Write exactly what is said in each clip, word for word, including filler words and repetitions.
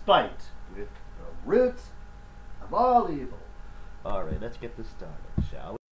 spite with the root of all evil. Alright, let's get this started, shall we?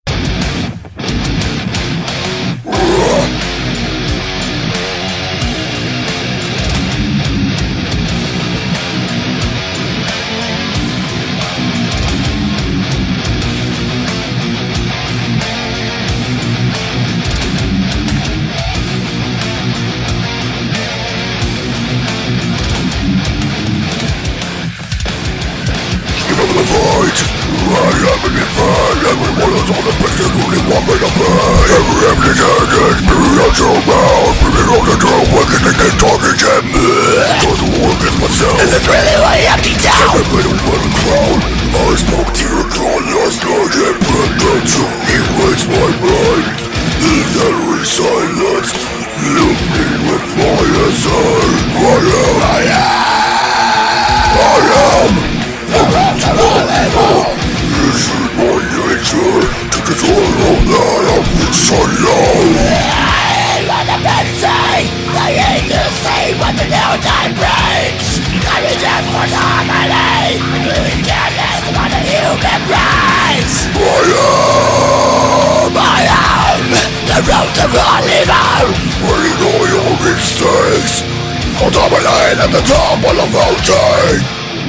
I am an infant, everyone is on the patient, only one way to pay. Every empty head is spiritual mouth, bringing on the true awakening and talking to me. Try to work as myself, is it really my empty town? Every bit of one crowd, I spoke to your God last night and pretend to erase my mind. In every silence, look me with my eyes. I am, I am, I am, the root of all evil. This is my nature, to control all that of which I love. I want the best say, I hate to see what the new time brings. I reject for harmony, including careless for the human race. I am, I am, the root of all evil. Running all your mistakes, I'll dominate at the top of the mountain.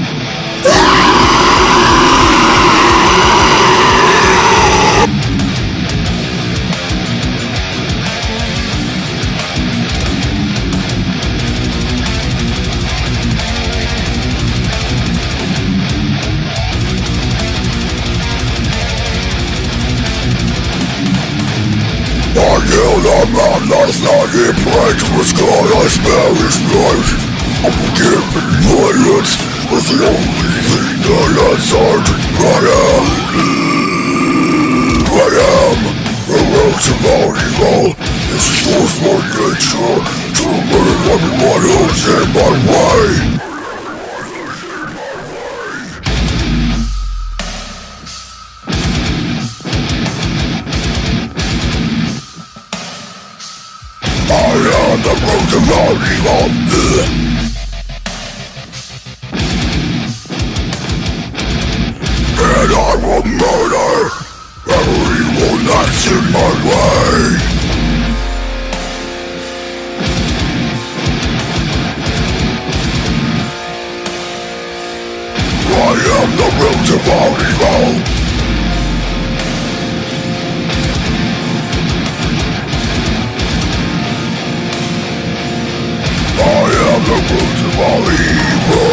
I killed a man last night, he prayed to the sky, I spare his life. I'm forgiving violence, was the only thing that answered. I am, I am, a root of all evil. This is just my nature, to murder everyone who's in my way. I am the root of all evil. And I will murder everyone that's in my way. I am the root of all evil. I am the root of all evil.